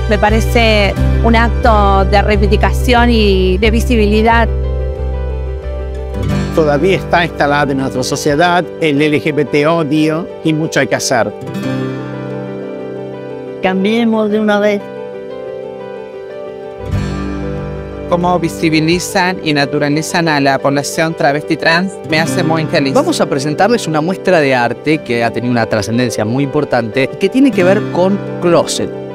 Me parece un acto de reivindicación y de visibilidad. Todavía está instalado en nuestra sociedad el LGBT odio y mucho hay que hacer. Cambiemos de una vez. Cómo visibilizan y naturalizan a la población travesti trans me hace muy feliz. Vamos a presentarles una muestra de arte que ha tenido una trascendencia muy importante que tiene que ver con closet.